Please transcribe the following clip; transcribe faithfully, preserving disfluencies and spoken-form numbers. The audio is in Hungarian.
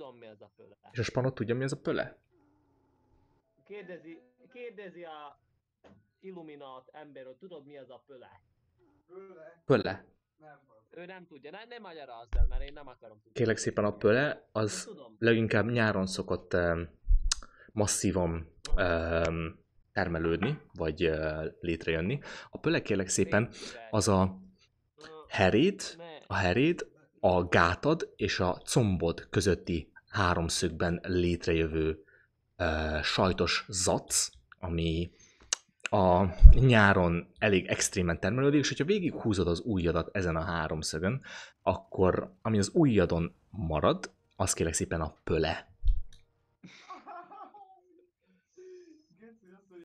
tudom, mi az a pöle. És a spanot tudja, mi az a pöle? Kérdezi, kérdezi a Illuminat ember, hogy tudod, mi az a pöle? Pöle? Pöle. Nem van. Ő nem tudja, nem, nem magyarázd el, mert én nem akarom tudni. Kérlek szépen, a pöle Én az tudom. leginkább nyáron szokott um, masszívan um, termelődni, vagy uh, létrejönni. A pöle, kérlek szépen, az a heréd, a heréd, a gátad és a combod közötti háromszögben létrejövő uh, sajtos zac, ami a nyáron elég extrémen termelődik, és hogyha végighúzod az ujjadat ezen a háromszögön, akkor ami az ujjadon marad, az kérlek szépen a pöle.